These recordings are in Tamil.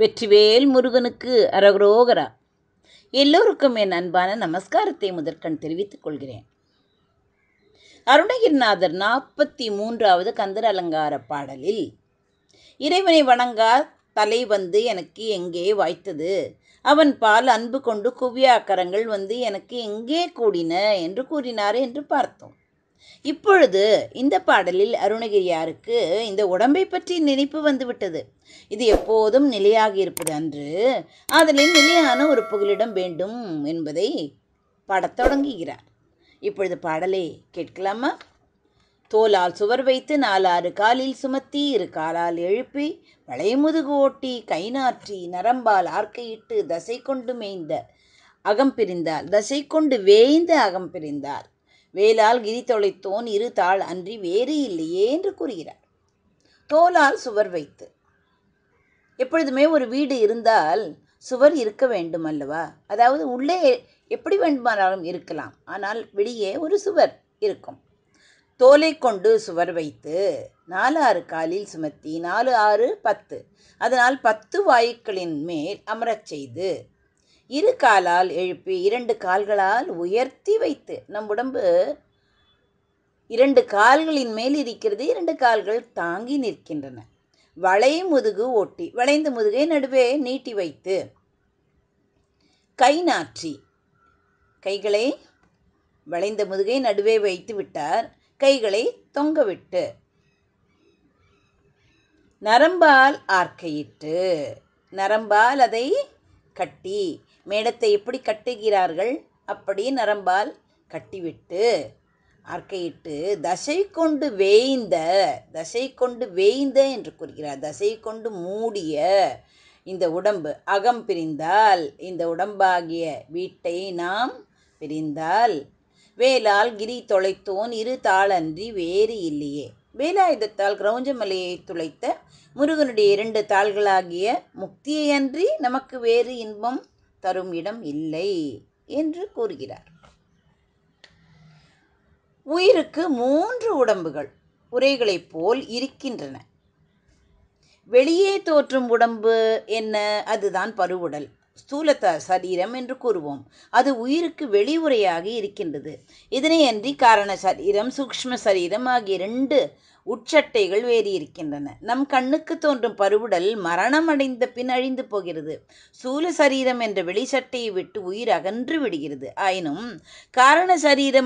வெற்றிவேல் முருகனுக்கு அரகரோகரா. எல்லோருக்கும் என் அன்பான நமஸ்காரத்தை முதற்கண் தெரிவித்துக் கொள்கிறேன். அருணகிரிநாதர் 43வது கந்தர் அலங்கார பாடலில் இறைவனை வணங்கா தலை வந்து எனக்கு எங்கே வாய்த்தது, அவன் பால் அன்பு கொண்டு குவியாக்கரங்கள் வந்து எனக்கு எங்கே கூடின என்று கூறினார் என்று பார்த்தோம். இப்பொழுது இந்த பாடலில் அருணகிரியாருக்கு இந்த உடம்பை பற்றி நினைப்பு வந்துவிட்டது. இது எப்போதும் நிலையாக இருப்பது அன்று, அதில் நிலையான ஒரு புகலிடம் வேண்டும் என்பதை பாடத் தொடங்குகிறார். இப்பொழுது பாடலை கேட்கலாமா? தோலால் சுவர் வைத்து 4 காலில் சுமத்தி 2 காலால் எழுப்பி வளைமுதுகு ஓட்டி கை நாற்றி நரம்பால் ஆர்க்கையிட்டு தசை கொண்டு மேய்ந்த அகம் பிரிந்தால் தசை கொண்டு வேய்ந்த அகம் பிரிந்தால் வேலால் கிரி தொலைத்தோன் 2 தாள் அன்றி வேறு இல்லையே என்று கூறுகிறார். தோலால் சுவர் வைத்து, எப்பொழுதுமே ஒரு வீடு இருந்தால் சுவர் இருக்க வேண்டும் அல்லவா? அதாவது உள்ளே எப்படி வேண்டுமானாலும் இருக்கலாம், ஆனால் வெளியே ஒரு சுவர் இருக்கும். தோலை கொண்டு சுவர் வைத்து 4 காலில் சுமத்தி 4 6 10, அதனால் 10 வாயுக்களின் மேல் அமரச் செய்து 2 காலால் எழுப்பி 2 கால்களால் உயர்த்தி வைத்து, நம் உடம்பு 2 கால்களின் மேல் இருக்கிறது, 2 கால்கள் தாங்கி நிற்கின்றன. வளை முதுகு ஓட்டி, வளைந்த முதுகை நடுவே நீட்டி வைத்து கை நாற்றி, கைகளை வளைந்த முதுகை நடுவே வைத்து விட்டார், கைகளை தொங்கவிட்டு நரம்பால் ஆர்க்கையிட்டு, நரம்பால் அதை கட்டி, மேடத்தை எப்படி கட்டுகிறார்கள் அப்படி நரம்பால் கட்டிவிட்டு ஆர்க்கையிட்டு தசை கொண்டு வேய்ந்த, தசை கொண்டு வேய்ந்த என்று கூறுகிறார். தசை கொண்டு மூடிய இந்த உடம்பு அகம் பிரிந்தால், இந்த உடம்பாகிய வீட்டை நாம் பிரிந்தால் வேலால் கிரி தொலைத்தோன் 2 தாளன்றி வேறு இல்லையே. வேலாயுதத்தால் கிரௌஞ்சமலையை துளைத்த முருகனுடைய 2 தாள்களாகிய முக்தியை அன்றி நமக்கு வேறு இன்பம் தரும் இடம் இல்லை என்று கூறுகிறார். உயிருக்கு 3 உடம்புகள் உரைகளைப் போல் இருக்கின்றன. வெளியே தோற்றும் உடம்பு என்ன? அதுதான் பருவுடல், ஸ்தூல சரீரம் என்று கூறுவோம். அது உயிருக்கு வெளி உரையாக இருக்கின்றது. இதனை அன்றி காரண சரீரம், சூக்ஷ்ம சரீரம் ஆகிய 2 உட்சட்டைகள் வேறு இருக்கின்றன. நம் கண்ணுக்கு தோன்றும் பருவுடல் மரணம் அடைந்த பின் அழிந்து போகிறது. ஸ்தூல சரீரம் என்ற வெளிச்சட்டையை விட்டு உயிர் அகன்று விடுகிறது. ஆயினும் காரண சரீரம்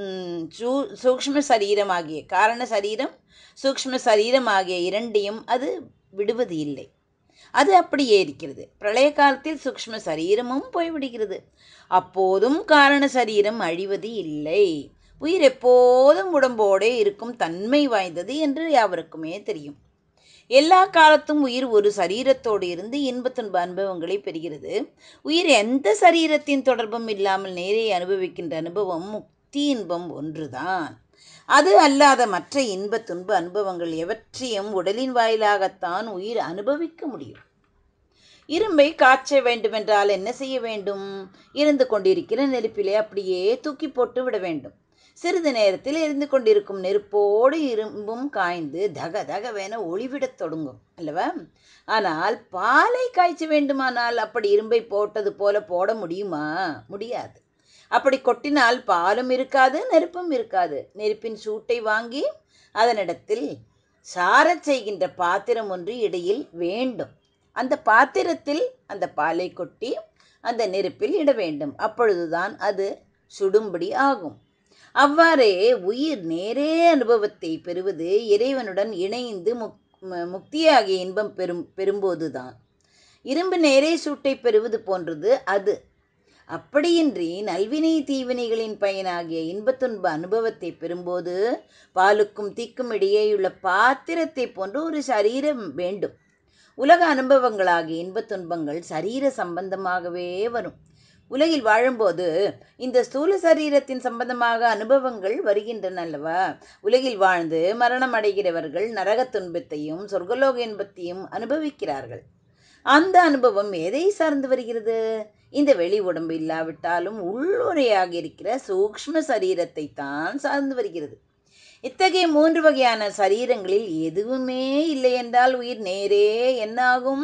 சூக்ஷ்ம சரீரம் ஆகிய காரண சரீரம் சூக்ஷ்ம சரீரம் ஆகிய 2ஐயும் அது விடுவது இல்லை. அது அப்படியே இருக்கிறது. பிரளய காலத்தில் சூக்ஷ்ம சரீரமும் போய்விடுகிறது. அப்போதும் காரண சரீரம் அழிவது இல்லை. உயிர் எப்போதும் உடம்போடே இருக்கும் தன்மை வாய்ந்தது என்று யாவருக்குமே தெரியும். எல்லா காலத்தும் உயிர் ஒரு சரீரத்தோடு இருந்து இன்ப துன்ப அனுபவங்களை பெறுகிறது. உயிர் எந்த சரீரத்தின் தொடர்பும் இல்லாமல் நேரே அனுபவிக்கின்ற அனுபவம் முக்தி இன்பம் ஒன்றுதான். அது அல்லாத மற்ற இன்ப துன்ப அனுபவங்கள் எவற்றையும் உடலின் வாயிலாகத்தான் உயிர் அனுபவிக்க முடியும். இரும்பை காய்ச்ச வேண்டுமென்றால் என்ன செய்ய வேண்டும்? இருந்து கொண்டிருக்கிற நெருப்பிலே அப்படியே தூக்கி போட்டு விட வேண்டும். சிறிது நேரத்தில் எரிந்து கொண்டிருக்கும் நெருப்போடு இரும்பும் காய்ந்து தக தகவென ஒளிவிடத் தொடங்கும் அல்லவா? ஆனால் பாலை காய்ச்ச வேண்டுமானால் அப்படி இரும்பை போட்டது போல போட முடியுமா? முடியாது. அப்படி கொட்டினால் பாலும் இருக்காது, நெருப்பும் இருக்காது. நெருப்பின் சூட்டை வாங்கி அதனிடத்தில் சாரச் செய்கின்ற பாத்திரம் ஒன்று இடையில் வேண்டும். அந்த பாத்திரத்தில் அந்த பாலை கொட்டி அந்த நெருப்பில் இட வேண்டும். அப்பொழுதுதான் அது சுடும்படி ஆகும். அவ்வாறே உயிர் நேரே அனுபவத்தை பெறுவது இறைவனுடன் இணைந்து முக்தியாகிய இன்பம் பெறும்போதுதான். இரும்பு நேரே சூட்டை பெறுவது போன்றது அது. அப்படியின்றி நல்வினை தீவினைகளின் பயனாகிய இன்பத்துன்ப அனுபவத்தை பெறும்போது பாலுக்கும் தீக்கும் இடையேயுள்ள பாத்திரத்தை போன்று ஒரு சரீரம் வேண்டும். உலக அனுபவங்களாகிய இன்பத்துன்பங்கள் சரீர சம்பந்தமாகவே வரும். உலகில் வாழும்போது இந்த ஸ்தூல சரீரத்தின் சம்பந்தமாக அனுபவங்கள் வருகின்றன அல்லவா? உலகில் வாழ்ந்து மரணம் அடைகிறவர்கள் நரக துன்பத்தையும் சொர்க்கலோக இன்பத்தையும் அனுபவிக்கிறார்கள். அந்த அனுபவம் எதை சார்ந்து வருகிறது? இந்த வெளி உடம்பு இல்லாவிட்டாலும் உள்ளுரையாக இருக்கிற சூக்ஷ்ம சரீரத்தை தான் சார்ந்து வருகிறது. இத்தகைய 3 வகையான சரீரங்களில் எதுவுமே இல்லை என்றால் உயிர் நேரே என்னாகும்?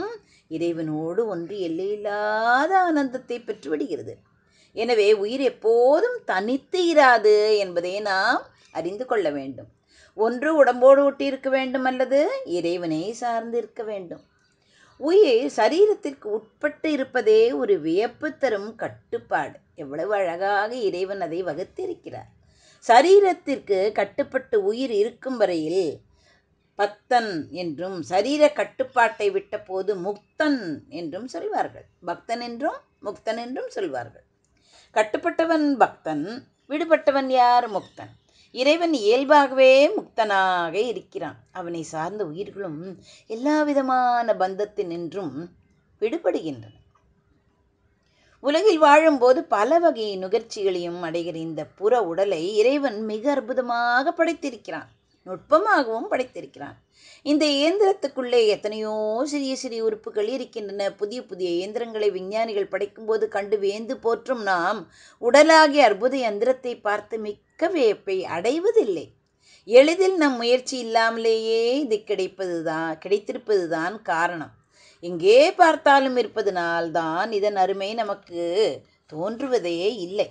இறைவனோடு ஒன்று எல்லையில்லாத ஆனந்தத்தை பெற்றுவிடுகிறது. எனவே உயிர் எப்போதும் தனித்து இராது என்பதை நாம் அறிந்து கொள்ள வேண்டும். ஒன்று உடம்போடு ஒட்டி இருக்க வேண்டும், அல்லது இறைவனை சார்ந்து இருக்க வேண்டும். உயிர் சரீரத்திற்கு உட்பட்டு இருப்பதே ஒரு வியப்பு தரும் கட்டுப்பாடு. எவ்வளவு அழகாக இறைவன் அதை வகுத்திருக்கிறார். சரீரத்திற்கு கட்டுப்பட்டு உயிர் இருக்கும் வரையில் பக்தன் என்றும், சரீர கட்டுப்பாட்டை விட்ட போது முக்தன் என்றும் சொல்வார்கள். பக்தன் என்றும் முக்தன் என்றும் சொல்வார்கள். கட்டுப்பட்டவன் பக்தன், விடுபட்டவன் யார்? முக்தன். இறைவன் இயல்பாகவே முக்தனாக இருக்கிறான். அவனை சார்ந்த உயிர்களும் எல்லா விதமான பந்தத்தினின்றும் விடுபடுகின்றன. உலகில் வாழும்போது பல வகை நுகர்ச்சிகளையும் அடைகிற இந்த புற உடலை இறைவன் மிக அற்புதமாக படைத்திருக்கிறான், நுட்பமாகவும் படைத்திருக்கிறான். இந்த இயந்திரத்துக்குள்ளே எத்தனையோ சிறிய சிறிய உறுப்புகள் இருக்கின்றன. புதிய புதிய இயந்திரங்களை விஞ்ஞானிகள் படைக்கும்போது கண்டு வியந்து போற்றும் நாம் உடலாகிய அற்புத இயந்திரத்தை பார்த்து மிக்க வியப்பை அடைவதில்லை. எளிதில் நம் முயற்சி இல்லாமலேயே இது கிடைத்திருப்பதுதான் காரணம். எங்கே பார்த்தாலும் இருப்பதனால்தான் இதன் அருமை நமக்கு தோன்றுவதே இல்லை.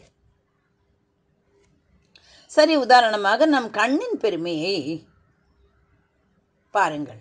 சரி, உதாரணமாக நம் கண்ணின் பெருமையை பாருங்கள்.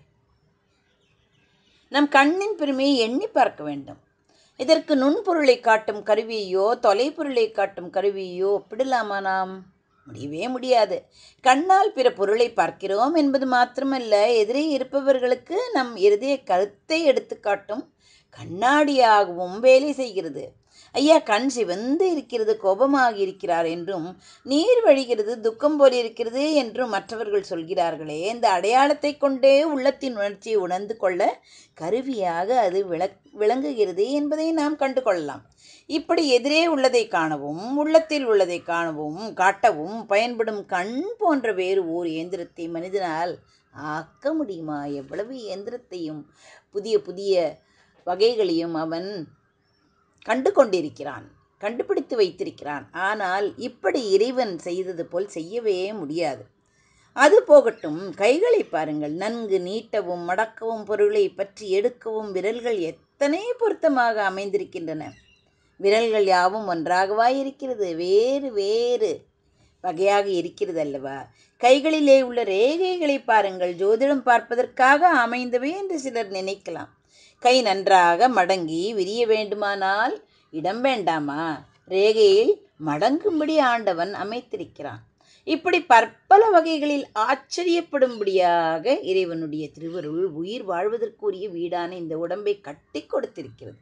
நம் கண்ணின் பெருமையை எண்ணி பார்க்க வேண்டும். இதற்கு நுண்பொருளை காட்டும் கருவியையோ தொலைப்பொருளை காட்டும் கருவியையோ ஒப்பிடலாமா நாம்? முடியவே முடியாது. கண்ணால் பிற பொருளை பார்க்கிறோம் என்பது மாத்திரமல்ல, எதிரே இருப்பவர்களுக்கு நம் இருதய கருத்தை எடுத்து காட்டும் கண்ணாடியாகவும் வேலை செய்கிறது. ஐயா, கண் சிவந்து இருக்கிறது, கோபமாக இருக்கிறார் என்றும், நீர் வழிகிறது, துக்கம் போல் இருக்கிறது என்றும் மற்றவர்கள் சொல்கிறார்களே, இந்த அடையாளத்தை கொண்டே உள்ளத்தின் உணர்ச்சியை உணர்ந்து கொள்ள கருவியாக அது விளங்குகிறது என்பதை நாம் கண்டு கொள்ளலாம். இப்படி எதிரே உள்ளதை காணவும் உள்ளத்தில் உள்ளதை காட்டவும் பயன்படும் கண் போன்ற வேறு ஓர் இயந்திரத்தை மனிதனால் ஆக்க முடியுமா? எவ்வளவு இயந்திரத்தையும் புதிய புதிய வகைகளையும் அவன் கண்டு கொண்டிருக்கிறான், கண்டுபிடித்து வைத்திருக்கிறான். ஆனால் இப்படி இறைவன் செய்தது போல் செய்யவே முடியாது. அது போகட்டும், கைகளை பாருங்கள். நன்கு நீட்டவும் மடக்கவும் பொருளை பற்றி எடுக்கவும் விரல்கள் எத்தனை பொருத்தமாக அமைந்திருக்கின்றன. விரல்கள் யாவும் ஒன்றாகவா இருக்கிறது? வேறு வேறு வகையாக இருக்கிறது அல்லவா? கைகளிலே உள்ள ரேகைகளை பாருங்கள். ஜோதிடம் பார்ப்பதற்காக அமைந்தவை என்று சிலர் நினைக்கலாம். கை நன்றாக மடங்கி விரிய வேண்டுமானால் இடம் வேண்டாமா? ரேகையில் மடங்கும்படி ஆண்டவன் அமைத்திருக்கிறான். இப்படி பற்பல வகைகளில் ஆச்சரியப்படும்படியாக இறைவனுடைய திருவருள் உயிர் வாழ்வதற்குரிய வீடான இந்த உடம்பை கட்டி கொடுத்திருக்கிறது.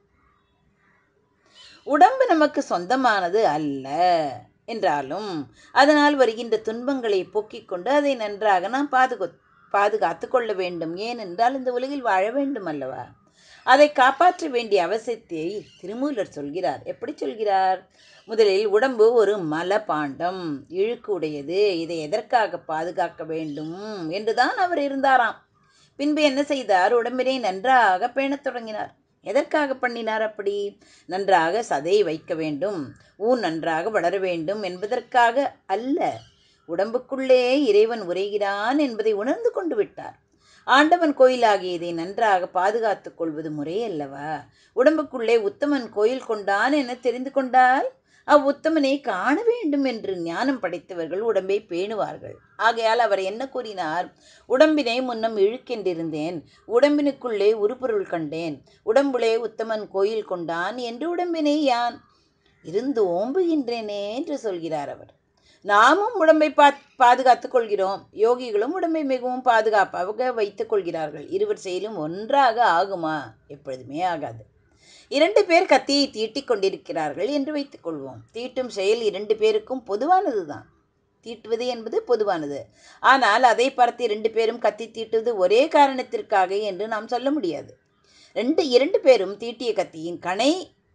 உடம்பு நமக்கு சொந்தமானது அல்ல என்றாலும் அதனால் வருகின்ற துன்பங்களை போக்கிக் கொண்டு அதை நன்றாக நாம் பாதுகாத்து கொள்ள வேண்டும். ஏனென்றால் இந்த உலகில் வாழ வேண்டும் அல்லவா? அதை காப்பாற்ற வேண்டிய அவசியத்தை திருமூலர் சொல்கிறார். எப்படி சொல்கிறார்? முதலில் உடம்பு ஒரு மலபாண்டம், இழுக்கு உடையது. இதை எதற்காக பாதுகாக்க வேண்டும் என்றுதான் அவர் இருந்தாராம். பின்பு என்ன செய்தார்? உடம்பினை நன்றாக பேணத் தொடங்கினார். எதற்காக பண்ணினார் அப்படி? நன்றாக சதை வைக்க வேண்டும், ஊன் நன்றாக வளர வேண்டும் என்பதற்காக அல்ல. உடம்புக்குள்ளே இறைவன் உரைகிறான் என்பதை உணர்ந்து கொண்டு விட்டார். ஆண்டவன் கோயிலாகிய இதை நன்றாக பாதுகாத்துக் கொள்வது முறை அல்லவா? உடம்புக்குள்ளே உத்தமன் கோயில் கொண்டான் என தெரிந்து கொண்டால் அவ்வுத்தமனை காண வேண்டும் என்று ஞானம் படைத்தவர்கள் உடம்பை பேணுவார்கள். ஆகையால் அவர் என்ன கூறினார்? உடம்பினை முன்னம் இழுக்கென்றிருந்தேன், உடம்பினுக்குள்ளே உருப்பொருள் கண்டேன், உடம்புலே உத்தமன் கோயில் கொண்டான் என்று உடம்பினை யான் இருந்து ஓம்புகின்றேனே என்று சொல்கிறார் அவர். நாமும் உடம்பை பாதுகாத்துக் கொள்கிறோம். யோகிகளும் உடம்பை மிகவும் பாதுகாப்பாக வைத்துக் கொள்கிறார்கள். இருவர் செயலும் ஒன்றாக ஆகுமா? எப்பொழுதுமே ஆகாது. 2 பேர் கத்தியை தீட்டிக் கொண்டிருக்கிறார்கள் என்று வைத்துக் கொள்வோம். தீட்டும் செயல் 2 பேருக்கும் பொதுவானது தான். தீட்டுவது என்பது பொதுவானது. ஆனால் அதை பார்த்து 2 பேரும் கத்தி தீட்டுவது ஒரே காரணத்திற்காக என்று நாம் சொல்ல முடியாது. 2 பேரும் தீட்டிய கத்தியின் கணை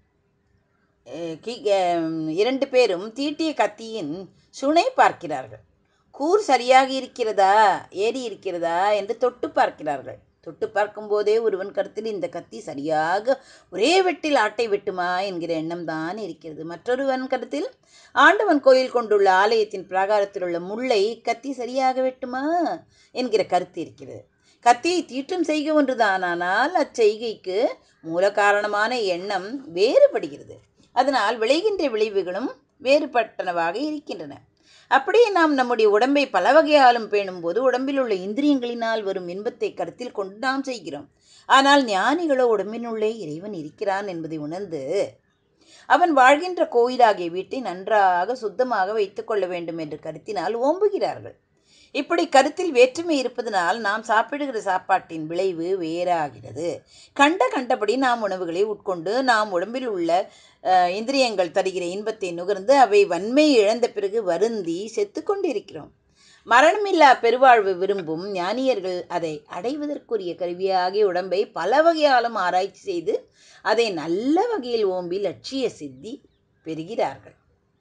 2 பேரும் தீட்டிய கத்தியின் சுனை பார்க்கிறார்கள். கூர் சரியாக இருக்கிறதா, ஏறி இருக்கிறதா என்று தொட்டு பார்க்கிறார்கள். தொட்டு பார்க்கும் போதே ஒருவன் கருத்தில் இந்த கத்தி சரியாக ஒரே வெட்டில் ஆட்டை வெட்டுமா என்கிற எண்ணம் தான் இருக்கிறது. மற்றொருவன் கருத்தில் ஆண்டவன் கோயில் கொண்டுள்ள ஆலயத்தின் பிராகாரத்தில் உள்ள முல்லை கத்தி சரியாக வெட்டுமா என்கிற கருத்து இருக்கிறது. கத்தியை தீட்டும் செய்கை ஒன்றுதான், ஆனால் அச்செய்கைக்கு மூல காரணமான எண்ணம் வேறுபடுகிறது. அதனால் விளைகின்ற விளைவுகளும் வேறுபட்டனவாக இருக்கின்றன. அப்படியே நாம் நம்முடைய உடம்பை பல வகையாலும் பேணும் போது உடம்பில் உள்ள இந்திரியங்களினால் வரும் இன்பத்தை கருத்தில் கொண்டு நாம் செய்கிறோம். ஆனால் ஞானிகளோ உடம்பினுள்ளே இறைவன் இருக்கிறான் என்பதை உணர்ந்து அவன் வாழ்கின்ற கோயிலாகிய வீட்டை நன்றாக சுத்தமாக வைத்துக் கொள்ள வேண்டும் என்று கருத்தினால் ஓம்புகிறார்கள். இப்படி கருத்தில் வேற்றுமை இருப்பதனால் நாம் சாப்பிடுகிற சாப்பாட்டின் விளைவு வேறாகிறது. கண்டபடி நாம் உணவுகளை உட்கொண்டு நாம் உடம்பில் உள்ள இந்திரியங்கள் தருகிற இன்பத்தை நுகர்ந்து அவை வன்மை இழந்த பிறகு வருந்தி செத்து கொண்டிருக்கிறோம். மரணமில்லா பெருவாழ்வு விரும்பும் ஞானியர்கள் அதை அடைவதற்குரிய கருவியாகிய உடம்பை பல வகையாலும் ஆராய்ச்சி செய்து அதை நல்ல வகையில் ஓம்பி லட்சிய சித்தி பெறுகிறார்கள்.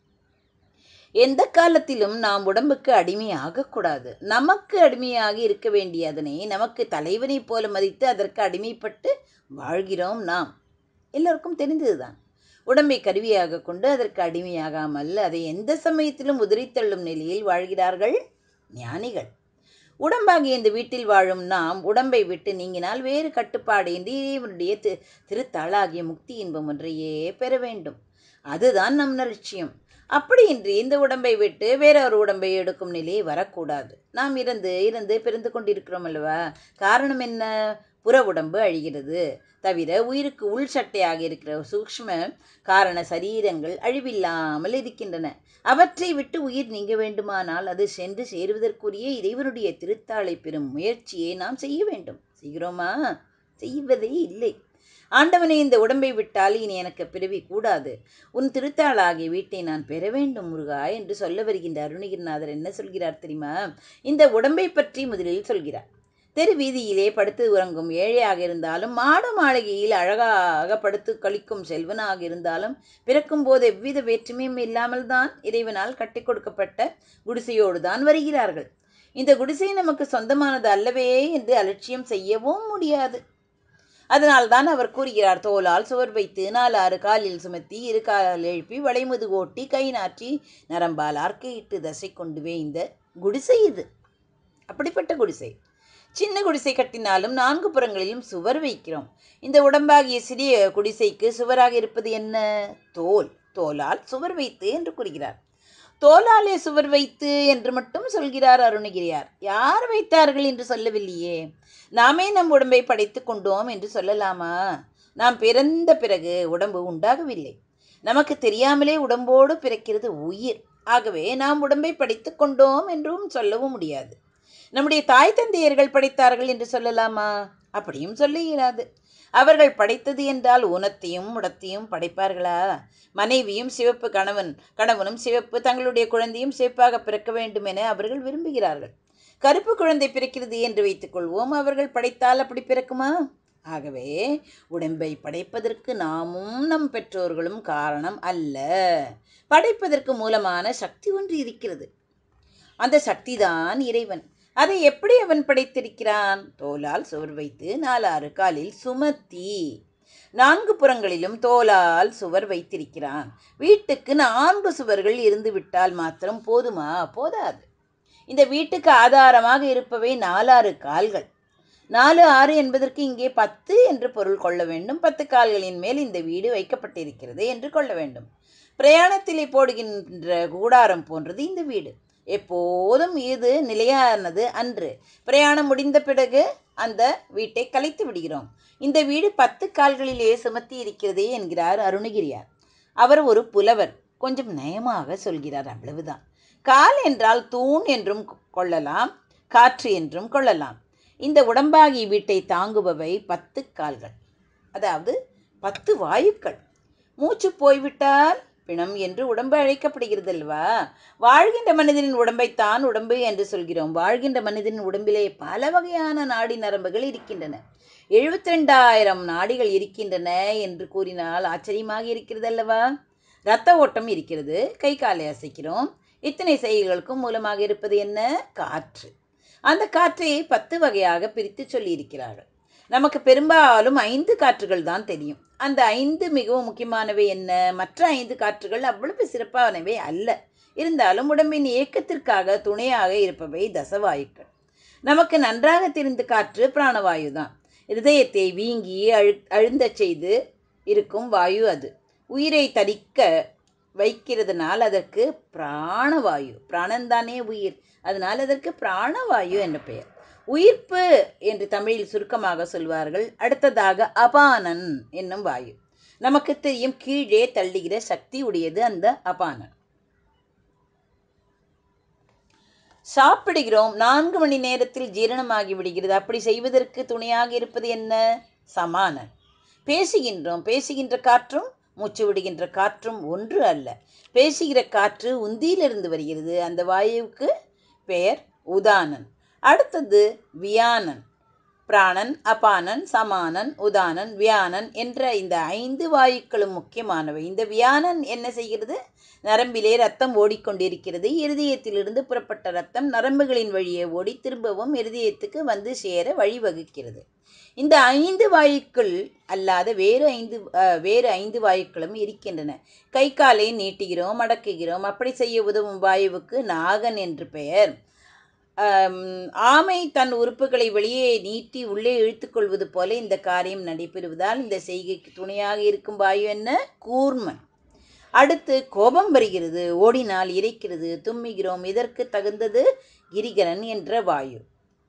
எந்த காலத்திலும் நாம் உடம்புக்கு அடிமையாகக்கூடாது. நமக்கு அடிமையாக இருக்க வேண்டிய அதனை நமக்கு தலைவனைப் போல மதித்து அதற்கு அடிமைப்பட்டு வாழ்கிறோம். நாம் எல்லோருக்கும் தெரிந்ததுதான். உடம்பை கருவியாக கொண்டு அதற்கு அடிமையாகாமல் அதை எந்த சமயத்திலும் உதறித்தள்ளும் நிலையில் வாழ்கிறார்கள் ஞானிகள். உடம்பாகிய இந்த வீட்டில் வாழும் நாம் உடம்பை விட்டு நீங்கினால் வேறு கட்டுப்பாடு இன்றி இறைவனுடைய திருத்தாளாகிய முக்தி இன்பம் ஒன்றையே பெற வேண்டும். அதுதான் நம் லட்சியம். அப்படியின்றி இந்த உடம்பை விட்டு வேறொரு உடம்பை எடுக்கும் நிலையை வரக்கூடாது. நாம் இறந்து பிறந்து கொண்டிருக்கிறோம் அல்லவா? காரணம் என்ன? புற உடம்பு அழிகிறது, தவிர உயிருக்கு உள் சட்டையாக இருக்கிற சூக்ஷ்ம காரண சரீரங்கள் அழிவில்லாமல் இருக்கின்றன. அவற்றை விட்டு உயிர் நீங்க வேண்டுமானால் அது சென்று சேருவதற்குரிய இறைவனுடைய திருத்தாளை பெறும் முயற்சியை நாம் செய்ய வேண்டும். செய்கிறோமா? செய்வதே இல்லை. ஆண்டவனை, இந்த உடம்பை விட்டால் இனி எனக்கு பிறவி கூடாது, உன் திருத்தாளாகிய வீட்டை நான் பெற வேண்டும் முருகா என்று சொல்ல வருகின்ற அருணகிரிநாதர் என்ன சொல்கிறார் தெரியுமா? இந்த உடம்பை பற்றி முதலில் சொல்கிறார். தெரு வீதியிலே படுத்து உறங்கும் ஏழையாக இருந்தாலும், மாட மாளிகையில் அழகாக படுத்து கழிக்கும் செல்வனாக இருந்தாலும், பிறக்கும் போது எவ்வித வேற்றுமையும் இல்லாமல் தான் இறைவனால் கட்டி கொடுக்கப்பட்ட குடிசையோடு தான் வருகிறார்கள். இந்த குடிசை நமக்கு சொந்தமானது அல்லவே என்று அலட்சியம் செய்யவும் முடியாது. அதனால்தான் அவர் கூறுகிறார், தோலால் சுவர் வைத்து 4 காலில் சுமத்தி 2 கால் எழுப்பி வளைமுது ஓட்டி கை நாற்றி நரம்பால் ஆர்க்கையிட்டு தசை கொண்டு இந்த குடிசை இது. அப்படிப்பட்ட குடிசை. சின்ன குடிசை கட்டினாலும் 4 புறங்களிலும் சுவர் வைக்கிறோம். இந்த உடம்பாகிய சிறிய குடிசைக்கு சுவராக இருப்பது என்ன? தோலால் சுவர் வைத்து என்று கூறுகிறார். தோலாலே சுவர் வைத்து என்று மட்டும் சொல்கிறார் அருணகிரியார். யார் வைத்தார்கள் என்று சொல்லவில்லையே. நாமே நம் உடம்பை படைத்து கொண்டோம் என்று சொல்லலாமா? நாம் பிறந்த பிறகு உடம்பு உண்டாகவில்லை. நமக்கு தெரியாமலே உடம்போடு பிறக்கிறது உயிர். ஆகவே நாம் உடம்பை படைத்து கொண்டோம் என்றும் சொல்லவும் முடியாது. நம்முடைய தாய் தந்தையர்கள் படைத்தார்கள் என்று சொல்லலாமா? அப்படியும் சொல்ல இயலாது. அவர்கள் படைத்தது என்றால் ஊனத்தையும் முடத்தையும் படைப்பார்களா? மனைவியும் சிவப்பு, கணவனும் சிவப்பு, தங்களுடைய குழந்தையும் சிவப்பாக பிறக்க வேண்டும் என அவர்கள் விரும்புகிறார்கள். கருப்பு குழந்தை பிறக்கிறது என்று வைத்துக் கொள்வோம். அவர்கள் படைத்தால் அப்படி பிறக்குமா? ஆகவே உடம்பை படைப்பதற்கு நாமும் நம் பெற்றோர்களும் காரணம் அல்ல. படைப்பதற்கு மூலமான சக்தி ஒன்று இருக்கிறது. அந்த சக்திதான் இறைவன். அதை எப்படி அவன் படைத்திருக்கிறான்? தோலால் சுவர் வைத்து 4 காலில் சுமத்தி 4 புறங்களிலும் தோலால் சுவர் வைத்திருக்கிறான். வீட்டுக்கு 4 சுவர்கள் இருந்து விட்டால் மாத்திரம் போதுமா? போதாது. இந்த வீட்டுக்கு ஆதாரமாக இருப்பவை 4 கால்கள். 4 6 என்பதற்கு இங்கே 10 என்று பொருள் கொள்ள வேண்டும். 10 கால்களின் மேல் இந்த வீடு வைக்கப்பட்டிருக்கிறது என்று கொள்ள வேண்டும். பிரயாணத்திலே போடுகின்ற கூடாரம் போன்றது இந்த வீடு. எப்போதும் இது நிலையானது அன்று. பிரயாணம் முடிந்த பிறகு அந்த வீட்டை கலைத்து விடுகிறோம். இந்த வீடு 10 கால்களிலே சுமத்தி இருக்கிறதே என்கிறார் அருணகிரியார். அவர் ஒரு புலவர். கொஞ்சம் நயமாக சொல்கிறார், அவ்வளவுதான். கால் என்றால் தூண் என்றும் கொள்ளலாம், காற்று என்றும் கொள்ளலாம். இந்த உடம்பாகி வீட்டை தாங்குபவை 10 கால்கள், அதாவது 10 வாயுக்கள். மூச்சு போய்விட்டால் பிணம் என்று உடம்பு அழைக்கப்படுகிறது அல்லவா? வாழ்கின்ற மனிதனின் உடம்பைத்தான் உடம்பு என்று சொல்கிறோம். வாழ்கின்ற மனிதனின் உடம்பிலே பல வகையான நாடி நரம்புகள் இருக்கின்றன. 72,000 நாடிகள் இருக்கின்றன என்று கூறினால் ஆச்சரியமாக இருக்கிறது அல்லவா? இரத்த ஓட்டம் இருக்கிறது. கை காலை அசைக்கிறோம். இத்தனை செயல்களுக்கும் மூலமாக இருப்பது என்ன? காற்று. அந்த காற்றை 10 வகையாக பிரித்து சொல்லியிருக்கிறார்கள். நமக்கு பெரும்பாலும் 5 காற்றுகள் தான் தெரியும். அந்த 5 மிகவும் முக்கியமானவை என்ன? மற்ற 5 காற்றுகள் அவ்வளவு சிறப்பானவை அல்ல. இருந்தாலும் உடம்பின் இயக்கத்திற்காக துணையாக இருப்பவை தசவாயுக்கள். நமக்கு நன்றாக தெரிந்த காற்று பிராணவாயு தான். இருதயத்தை வீங்கி அழுந்தச் செய்து இருக்கும் வாயு அது. உயிரை தரிக்க வைக்கிறதுனால் அதற்கு பிராணவாயு. பிராணந்தானே உயிர், அதனால் அதற்கு பிராணவாயு என்ற பெயர். உயிர்ப்பு என்று தமிழில் சுருக்கமாக சொல்வார்கள். அடுத்ததாக அபானன் என்னும் வாயு. நமக்கு தெரியும், கீழே தள்ளுகிற சக்தி உடையது அந்த அபானன். சாப்பிடுகிறோம், 4 மணி நேரத்தில் ஜீரணமாகி விடுகிறது. அப்படி செய்வதற்கு துணையாக இருப்பது என்ன? சமானன். பேசுகின்றோம், பேசுகின்ற காற்றும் மூச்சு விடுகின்ற காற்றும் ஒன்று அல்ல. பேசுகிற காற்று உந்தியிலிருந்து வருகிறது. அந்த வாயுவுக்கு பெயர் உதானன். அடுத்தது வியானன். பிராணன், அபானன், சமானன், உதானன், வியானன் என்ற இந்த 5 வாயுக்களும் முக்கியமானவை. இந்த வியானன் என்ன செய்கிறது? நரம்பிலே ரத்தம் ஓடிக்கொண்டிருக்கிறது. இருதயத்திலிருந்து புறப்பட்ட ரத்தம் நரம்புகளின் வழியே ஓடி திரும்பவும் இருதயத்துக்கு வந்து சேர வழிவகுக்கிறது. இந்த 5 வாயுக்கள் அல்லாத வேறு 5 வாயுக்களும் இருக்கின்றன. கை காலை நீட்டுகிறோம், அடக்குகிறோம். அப்படி செய்ய உதவும் வாயுவுக்கு நாகன் என்று பெயர். ஆமை தன் உறுப்புகளை வெளியே நீட்டி உள்ளே இழுத்துக்கொள்வது போல இந்த காரியம் நடைபெறுவதால் இந்த செய்கைக்கு துணையாக இருக்கும் வாயு என்ன? கூர்மன். அடுத்து கோபம் வருகிறது, ஓடினால் இறைக்கிறது, தும்முகிறோம். இதற்கு தகுந்தது கிரிகரன் என்ற வாயு.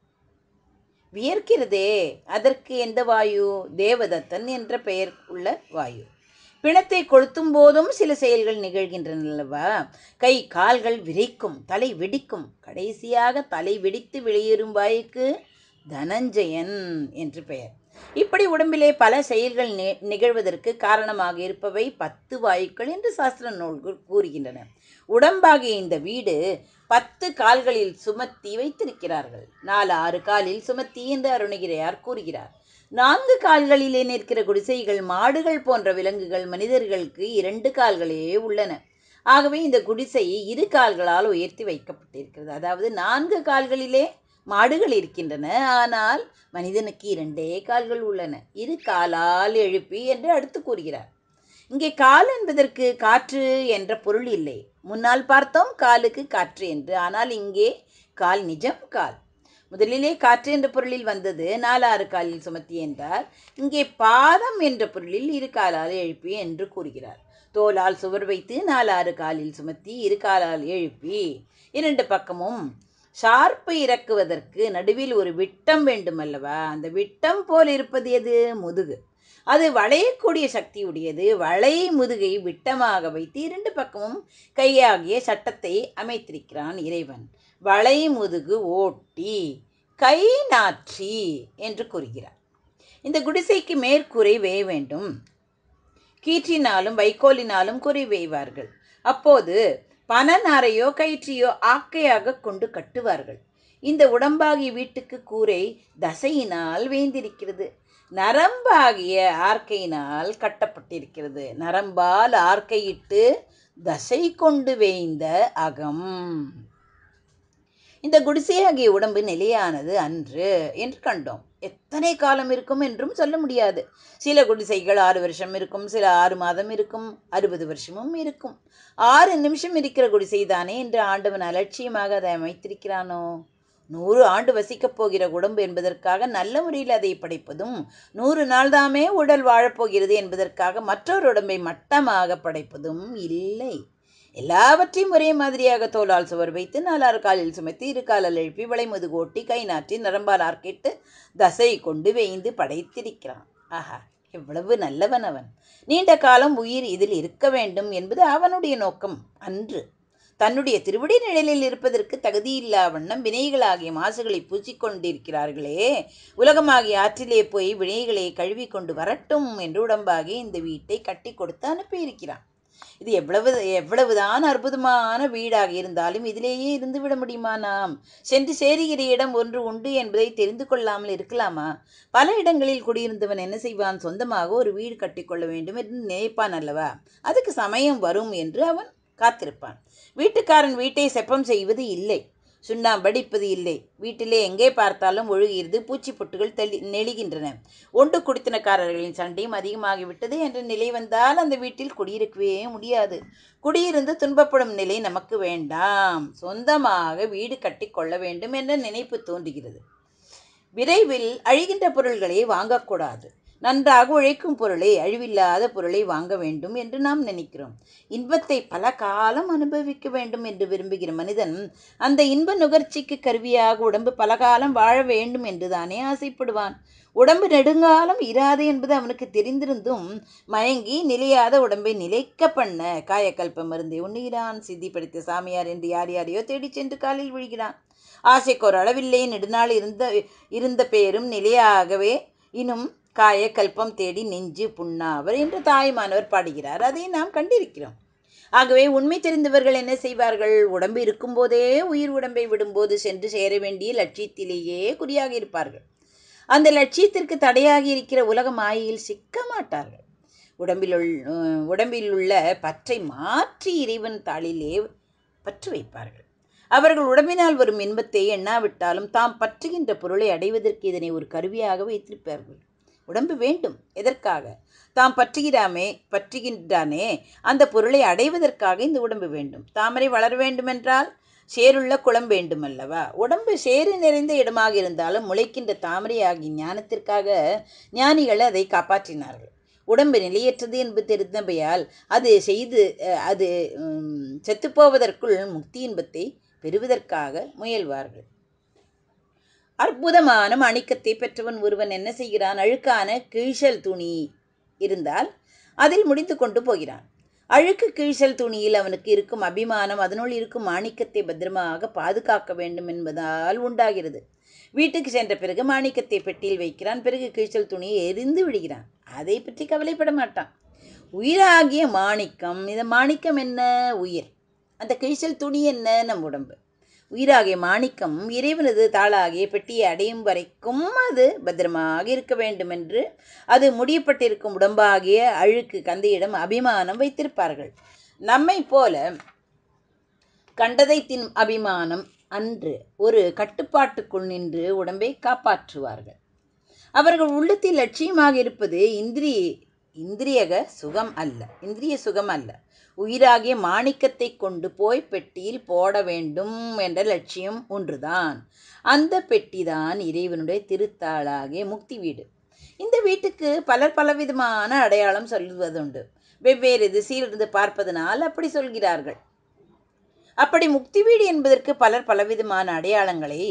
வியர்க்கிறதே, அதற்கு எந்த வாயு? தேவதத்தன் என்ற பெயர் உள்ள வாயு. பிணத்தை கொளுத்தும் போதும் சில செயல்கள் நிகழ்கின்றனல்லவா? கை கால்கள் விரைக்கும், தலை வெடிக்கும். கடைசியாக தலை வெடித்து வெளியேறும் வாயுக்கு தனஞ்சயன் என்று பெயர். இப்படி உடம்பிலே பல செயல்கள் நிகழ்வதற்கு காரணமாக இருப்பவை 10 வாயுக்கள் என்று சாஸ்திர நூல்கள் கூறுகின்றன. உடம்பாகிய இந்த வீடு 10 கால்களில் சுமத்தி வைத்திருக்கிறார்கள். 4-6 காலில் சுமத்தி என்று அருணகிரியார் கூறுகிறார். 4 கால்களிலே நிற்கிற குடிசைகள் மாடுகள் போன்ற விலங்குகள், மனிதர்களுக்கு 2 கால்களே உள்ளன. ஆகவே இந்த குடிசை 2 கால்களால் உயர்த்தி வைக்கப்பட்டிருக்கிறது. அதாவது 4 கால்களிலே மாடுகள் இருக்கின்றன, ஆனால் மனிதனுக்கு 2 கால்கள் உள்ளன. 2 காலால் எழுப்பி என்று அடுத்து கூறுகிறார். இங்கே கால் என்பதற்கு காற்று என்ற பொருள் இல்லை. முன்னால் பார்த்தோம் காலுக்கு காற்று என்று. ஆனால் இங்கே கால் நிஜம் கால். முதலிலே காற்று என்ற பொருளில் வந்தது 4-6 காலில் சுமத்தி என்றார். இங்கே பாதம் என்ற பொருளில் 2 காலால் எழுப்பி என்று கூறுகிறார். தோலால் சுவர் வைத்து 4-6 காலில் சுமத்தி 2 காலால் எழுப்பி 2 பக்கமும் ஷார்ப்பை இறக்குவதற்கு நடுவில் ஒரு விட்டம் வேண்டும் அல்லவா? அந்த விட்டம் போல் இருப்பது எது? முதுகு. அது வளையக்கூடிய சக்தி உடையது. வளை முதுகை விட்டமாக வைத்து 2 பக்கமும் கையாகிய சட்டத்தை அமைத்திருக்கிறான் இறைவன். வளை முதுகு ஓட்டி கை நாற்றி என்று கூறுகிறார். இந்த குடிசைக்கு மேற்கூரை வேய வேண்டும். கீற்றினாலும் வைக்கோலினாலும் கூரை வேய்வார்கள். அப்போது பனநாரையோ கயிற்றையோ ஆக்கையாக கொண்டு கட்டுவார்கள். இந்த உடம்பாகிய வீட்டுக்கு கூரை தசையினால் வேந்திருக்கிறது. நரம்பாகிய ஆர்க்கையினால் கட்டப்பட்டிருக்கிறது. நரம்பால் ஆர்க்கையிட்டு தசை கொண்டு வேய்ந்த அகம். இந்த குடிசையாகிய உடம்பு நிலையானது அன்று என்று கண்டோம். எத்தனை காலம் இருக்கும் என்றும் சொல்ல முடியாது. சில குடிசைகள் 6 வருஷம் இருக்கும், சில 6 மாதம் இருக்கும், 60 வருஷமும் இருக்கும். 6 நிமிஷம் இருக்கிற குடிசை தானே என்று ஆண்டவன் அலட்சியமாக அதை அமைத்திருக்கிறானோ? 100 ஆண்டு வசிக்கப் போகிற உடம்பு என்பதற்காக நல்ல முறையில் அதை படைப்பதும், 100 நாள் தாமே உடல் வாழப்போகிறது என்பதற்காக மற்றொரு உடம்பை மட்டமாக படைப்பதும் இல்லை. எல்லாவற்றையும் ஒரே மாதிரியாக தோலால் சுவர் வைத்து 4-6 காலில் சுமத்தி 2 காலால் எழுப்பி வளைமுதுகு ஓட்டி கை நாற்றி நரம்பால் ஆர்க்கிட்டு தசை கொண்டு வேய்ந்து படைத்திருக்கிறான். ஆஹா, எவ்வளவு நல்லவன் அவன்! நீண்ட காலம் உயிர் இதில் இருக்க வேண்டும் என்பது அவனுடைய நோக்கம் அன்று. தன்னுடைய திருவடி நிழலில் இருப்பதற்கு தகுதியில்லா வண்ணம் வினைகளாகிய மாசுகளை பூச்சிக்கொண்டிருக்கிறார்களே, உலகமாகிய ஆற்றிலே போய் வினைகளை கழுவி கொண்டு வரட்டும் என்று உடம்பாகி இந்த வீட்டை கட்டி கொடுத்து அனுப்பியிருக்கிறான். இது எவ்வளவுதான் அற்புதமான வீடாக இருந்தாலும் இதிலேயே இருந்து விட முடியுமா? நாம் சென்று சேருகிற இடம் ஒன்று உண்டு என்பதை தெரிந்து கொள்ளாமல் இருக்கலாமா? பல இடங்களில் குடியிருந்தவன் என்ன செய்வான்? சொந்தமாக ஒரு வீடு கட்டிக்கொள்ள வேண்டும் என்று நினைப்பான் அல்லவா? அதுக்கு சமயம் வரும் என்று அவன் காத்திருப்பான். வீட்டுக்காரன் வீட்டை செப்பம் செய்வது இல்லை. சுண்ணாம்படிப்பது இல்லை. வீட்டிலே எங்கே பார்த்தாலும் ஒழுகிறது. பூச்சி பொட்டுகள் நெளிகின்றன. ஒண்டு குடித்தனக்காரர்களின் சண்டையும் அதிகமாகிவிட்டது என்ற நிலை வந்தால் அந்த வீட்டில் குடியிருக்கவே முடியாது. குடியிருந்து துன்பப்படும் நிலை நமக்கு வேண்டாம். சொந்தமாக வீடு கட்டி கொள்ள வேண்டும் என்ற நினைப்பு தோன்றுகிறது. விரைவில் அழிகின்ற பொருள்களை வாங்கக்கூடாது. நன்றாக உழைக்கும் பொருளை, அழிவில்லாத பொருளை வாங்க வேண்டும் என்று நாம் நினைக்கிறோம். இன்பத்தை பல காலம் அனுபவிக்க வேண்டும் என்று விரும்புகிற மனிதன் அந்த இன்ப நுகர்ச்சிக்கு கருவியாக உடம்பு பல காலம் வாழ வேண்டும் என்று தானே ஆசைப்படுவான். உடம்பு நெடுங்காலம் இராது என்பது அவனுக்கு தெரிந்திருந்தும் மயங்கி நிலையாத உடம்பை நிலைக்க பண்ண காயக்கல்ப மருந்தை உண்ணுகிறான். சித்தி படித்த சாமியார் என்று யார் யாரையோ தேடி சென்று காலில் விழுகிறான். ஆசைக்கு ஒரு அளவில்லை. நெடுநாள் இருந்த பேரும் நிலையாகவே இன்னும் காய கல்பம் தேடி நெஞ்சு புண்ணாவர் என்று தாய்மானவர் பாடுகிறார். அதை நாம் கண்டிருக்கிறோம். ஆகவே உண்மை தெரிந்தவர்கள் என்ன செய்வார்கள்? உடம்பு இருக்கும்போதே உயிர் உடம்பை விடும்போது சென்று சேர வேண்டிய லட்சியத்திலேயே குறியாக இருப்பார்கள். அந்த லட்சியத்திற்கு தடையாகி இருக்கிற உலக மாயையில் சிக்க மாட்டார்கள். உடம்பில் உள்ள பற்றை மாற்றி இறைவன் தாளிலே பற்று வைப்பார்கள். அவர்கள் உடம்பினால் வரும் இன்பத்தை எண்ணாவிட்டாலும் தாம் பற்றுகின்ற பொருளை அடைவதற்கு இதனை ஒரு கருவியாக வைத்திருப்பார்கள். உடம்பு வேண்டும். எதற்காக? தாம் பற்றுகின்றானே அந்த பொருளை அடைவதற்காக இந்த உடம்பு வேண்டும். தாமரை வளர வேண்டுமென்றால் சேருள்ள குளம் வேண்டுமல்லவா? உடம்பு சேறு நிறைந்த இடமாக இருந்தாலும் முளைக்கின்ற தாமரை ஆகிய ஞானத்திற்காக ஞானிகள் அதை காப்பாற்றினார்கள். உடம்பு நிலையற்றது என்பது தெரிந்தபையால் அது செத்துப்போவதற்குள் முக்தி இன்பத்தை பெறுவதற்காக முயல்வார்கள். அற்புதமான மாணிக்கத்தை பெற்றவன் ஒருவன் என்ன செய்கிறான்? அழுக்கான கீழ்ச்சல் துணி இருந்தால் அதில் முடித்து கொண்டு போகிறான். அழுக்கு கீழ்ச்சல் துணியில் அவனுக்கு இருக்கும் அபிமானம் அதனுள் இருக்கும் மாணிக்கத்தை பத்திரமாக பாதுகாக்க வேண்டும் என்பதால் உண்டாகிறது. வீட்டுக்கு சென்ற பிறகு மாணிக்கத்தை பெட்டியில் வைக்கிறான். பிறகு கீழ்ச்சல் துணியை எரிந்து விடுகிறான். அதை பற்றி கவலைப்பட மாட்டான். உயிராகிய மாணிக்கம். இந்த மாணிக்கம் என்ன? உயிர். அந்த கீழ்ச்சல் துணி என்ன? நம் உடம்பு. உயிராகிய மாணிக்கம் இறைவனது தாளாகிய பெட்டியை அடையும் வரைக்கும் அது பத்திரமாக இருக்க வேண்டும் என்று அது முடியப்பட்டிருக்கும் உடம்பாகிய அழுக்கு கந்தையிடம் அபிமானம் வைத்திருப்பார்கள். நம்மை போல கண்டதை தின் அபிமானம் அன்று ஒரு கட்டுப்பாட்டுக்குள் நின்று உடம்பை காப்பாற்றுவார்கள். அவர்கள் உள்ளத்தில் லட்சியமாக இருப்பது இந்திரிய சுகம் அல்ல. உயிராகிய மாணிக்கத்தை கொண்டு போய் பெட்டியில் போட வேண்டும் என்ற லட்சியம் ஒன்றுதான். அந்த பெட்டிதான் இறைவனுடைய திருத்தாளாகிய முக்தி வீடு. இந்த வீட்டுக்கு பலர் பலவிதமான அடையாளம் சொல்வதுண்டு. வெவ்வேறு திசையிலிருந்து பார்ப்பதனால் அப்படி சொல்கிறார்கள். அப்படி முக்தி வீடு என்பதற்கு பலர் பலவிதமான அடையாளங்களை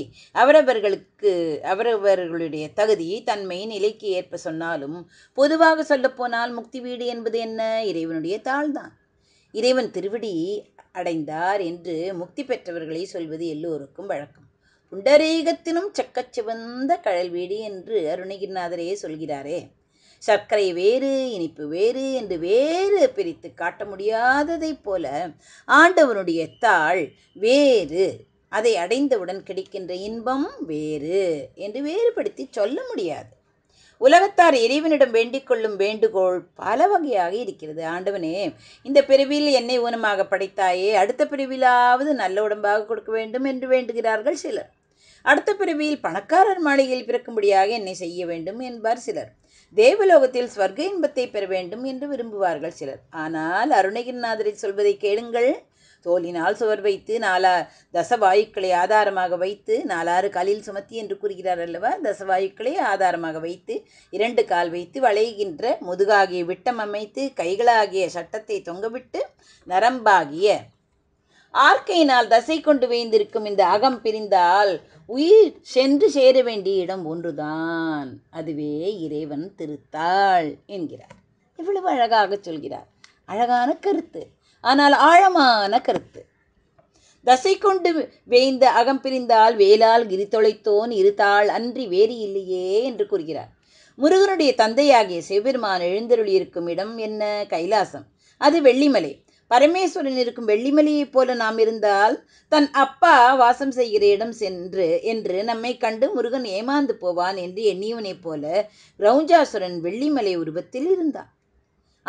அவரவர்களுடைய தகுதி தன்மை நிலைக்கு ஏற்ப சொன்னாலும் பொதுவாக சொல்லப்போனால் முக்தி வீடு என்பது என்ன? இறைவனுடைய தாள்தான். இறைவன் திருவடி அடைந்தார் என்று முக்தி பெற்றவர்களை சொல்வது எல்லோருக்கும் வழக்கம். புண்டரீகத்தினும் செக்கச்சிவந்த கழல் வீடு என்று அருணகிரிநாதரே சொல்கிறாரே. சர்க்கரை வேறு இனிப்பு வேறு என்று வேறு பிரித்து காட்ட முடியாததைப் போல ஆண்டவனுடைய தாள் வேறு, அதை அடைந்தவுடன் கிடைக்கின்ற இன்பம் வேறு என்று வேறுபடுத்தி சொல்ல முடியாது. உலகத்தார் இறைவனிடம் வேண்டிக் கொள்ளும் வேண்டுகோள் பல வகையாக இருக்கிறது. ஆண்டவனே, இந்த பிறவியில் என்னை ஊனமாக படைத்தாயே, அடுத்த பிறவிலாவது நல்ல உடம்பாக கொடுக்க வேண்டும் என்று வேண்டுகிறார்கள் சிலர். அடுத்த பிறவியில் பணக்காரர் மாளிகையில் பிறக்கும்படியாக என்னை செய்ய வேண்டும் என்பார் சிலர். தேவலோகத்தில் ஸ்வர்க்க இன்பத்தை பெற வேண்டும் என்று விரும்புவார்கள் சிலர். ஆனால் அருணகிரிநாதரை சொல்வதை கேளுங்கள். தோலினால் சுவர் வைத்து தசவாயுக்களை ஆதாரமாக வைத்து 4 காலில் சுமத்தி என்று கூறுகிறார் அல்லவா? தசவாயுக்களை ஆதாரமாக வைத்து 2 கால் வைத்து வளைகின்ற முதுகாகிய விட்டம் அமைத்து கைகளாகிய சட்டத்தை தொங்கவிட்டு நரம்பாகிய ஆர்க்கையினால் தசை கொண்டு வைந்திருக்கும் இந்த அகம் பிரிந்தால் உயிர் சென்று சேர வேண்டிய இடம் ஒன்றுதான். அதுவே இறைவன் திருத்தாள் என்கிறார். எவ்வளவு அழகாக சொல்கிறார். அழகான கருத்து, ஆனால் ஆழமான கருத்து. தசை கொண்டு வேய்ந்த அகம் பிரிந்தால் வேலால் கிரி தொலைத்தோன் இருத்தாள் அன்றி வேறு இல்லையே என்று கூறுகிறார். முருகனுடைய தந்தையாகிய சிவபெருமான் எழுந்தருளியிருக்கும் இடம் என்ன? கைலாசம். அது வெள்ளிமலை. பரமேஸ்வரன் இருக்கும் வெள்ளிமலையைப் போல நாம் இருந்தால் தன் அப்பா வாசம் செய்கிற இடம் என்று நம்மை கண்டு முருகன் ஏமாந்து போவான் என்று எண்ணியவனைப் போல ரவுஞ்சாசுரன் வெள்ளிமலை உருவத்தில் இருந்தான்.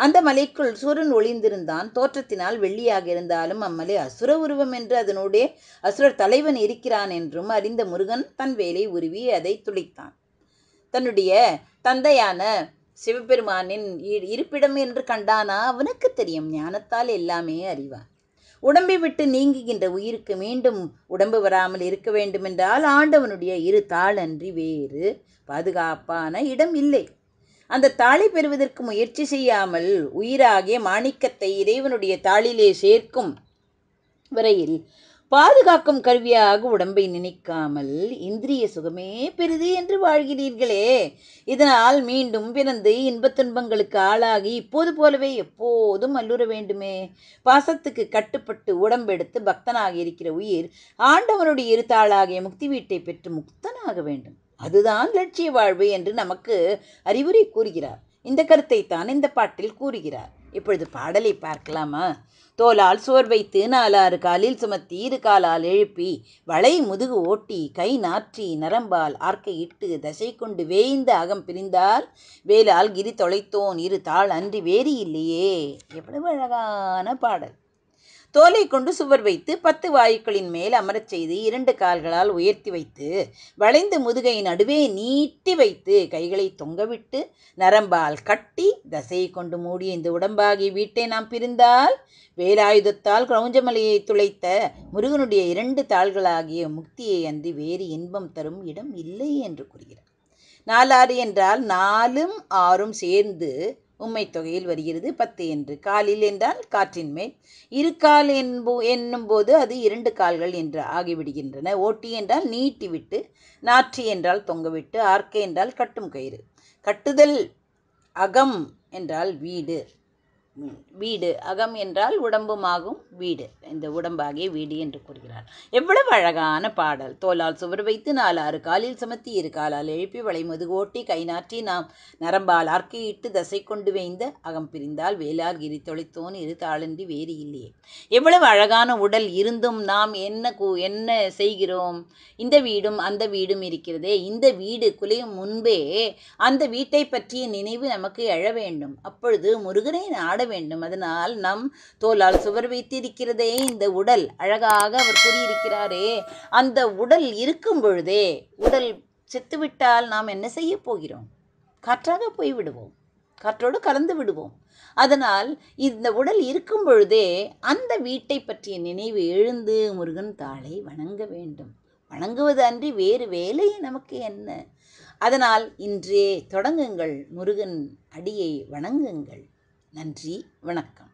அந்த மலைக்குள் சூரன் ஒளிந்திருந்தான். தோற்றத்தினால் வெள்ளியாக இருந்தாலும் அம்மலை அசுர உருவம் என்று அதனுடைய அசுரர் தலைவன் இருக்கிறான் என்றும் அறிந்த முருகன் தன் வேலை உருவி அதை துளைத்தான். தன்னுடைய தந்தையான சிவபெருமானின் இருப்பிடம் என்று கண்டானா? அவனுக்கு தெரியும். ஞானத்தால் எல்லாமே அறிவான். உடம்பை விட்டு நீங்குகின்ற உயிருக்கு மீண்டும் உடம்பு வராமல் இருக்க வேண்டுமென்றால் ஆண்டவனுடைய இரு தாள் அன்றி வேறு பாதுகாப்பான இடம் இல்லை. அந்த தாளை பெறுவதற்கு முயற்சி செய்யாமல் உயிராகிய மாணிக்கத்தை இறைவனுடைய தாளிலே சேர்க்கும் வரையில் பாதுகாக்கும் கருவியாக உடம்பை நினைக்காமல் இந்திரிய சுகமே பெரிது என்று வாழ்கிறீர்களே. இதனால் மீண்டும் பிறந்து இன்பத் துன்பங்களுக்கு ஆளாகி இப்போது போலவே எப்போதும் அல்லுற வேண்டுமே. பாசத்துக்கு கட்டுப்பட்டு உடம்பெடுத்து பக்தனாக இருக்கிற உயிர் ஆண்டவனுடைய இருத்தாளாகிய முக்தி வீட்டை பெற்று முக்தனாக வேண்டும். அதுதான் லட்சிய வாழ்வு என்று நமக்கு அறிவுரை கூறுகிறார். இந்த கருத்தை தான் இந்த பாட்டில் கூறுகிறார். இப்பொழுது பாடலை பார்க்கலாமா? தோலால் சோர் வைத்து 4 காலில் சுமத்தி 2 காலால் எழுப்பி வளை முதுகு ஓட்டி கை நாற்றி நரம்பால் ஆர்க்கை இட்டு தசை கொண்டு வேய்ந்த அகம் பிரிந்தால் வேலால் கிரி தொலைத்தோன் 2 தாள் அன்றி வேறு இல்லையே. எவ்வளவு அழகான பாடல்! தோலை கொண்டு சுவர் வைத்து 10 வாயுக்களின் மேல் அமரச் செய்து 2 கால்களால் உயர்த்தி வைத்து வளைந்து முதுகை நடுவே நீட்டி வைத்து கைகளை தொங்கவிட்டு நரம்பால் கட்டி தசையை கொண்டு மூடிய இந்த உடம்பாகி வீட்டை நாம் பிரிந்தால் வேலாயுதத்தால் கிரௌஞ்சமலையை துளைத்த முருகனுடைய 2 தாள்களாகிய முக்தியை அன்றி வேறு இன்பம் தரும் இடம் இல்லை என்று கூறுகிறார். 4 என்றால் 4ம் 6ம் சேர்ந்து உம்மை தொகையில் வருகிறது 10 என்று. காலில் என்றால் காற்றின் மேல். 2 கால் என்னும்போது அது 2 கால்கள் என்று ஆகிவிடுகின்றன. ஓட்டி என்றால் நீட்டிவிட்டு, நாற்றி என்றால் தொங்கவிட்டு, ஆர்க்கை என்றால் கட்டும் கயிறு. கட்டுதல் அகம் என்றால் வீடு. வீடு அகம் என்றால் உடம்புமாகும் வீடு. இந்த உடம்பாகிய வீடு என்று கூறுகிறார். எவ்வளவு அழகான பாடல்! தோலால் சுவர் வைத்து 4 காலில் சுமத்தி 2 காலால் எழுப்பி வளை முதுகு ஓட்டி கை நாற்றி நாம் நரம்பால் ஆர்க்கையிட்டு தசை கொண்டு வேய்ந்த அகம் பிரிந்தால் வேலால் கிரி தொலைத்தோன் 2 தாளன்றி வேறு இல்லையே. எவ்வளவு அழகான உடல் இருந்தும் நாம் என்ன செய்கிறோம்? இந்த வீடும் அந்த வீடும் இருக்கிறதே. இந்த வீடு குலையும் முன்பே அந்த வீட்டை பற்றிய நினைவு நமக்கு எழ வேண்டும். அப்பொழுது முருகனை நாட வேண்டும். அதனால் நம் தோலால் சுவர் வைத்திருக்கிறதே இந்த உடல், அழகாக அவர் கூறியிருக்கிறாரே, அந்த உடல் இருக்கும் பொழுதே, உடல் செத்துவிட்டால் நாம் என்ன செய்ய போகிறோம்? காற்றாக போய்விடுவோம், காற்றோடு கலந்து விடுவோம். அதனால் இந்த உடல் இருக்கும் பொழுதே அந்த வீட்டை பற்றிய நினைவு எழுந்து முருகன் தாளை வணங்க வேண்டும். வணங்குவது அன்றி வேறு வேலை நமக்கு என்ன? அதனால் இன்றே தொடங்குங்கள், முருகன் அடியை வணங்குங்கள். நன்றி, வணக்கம்.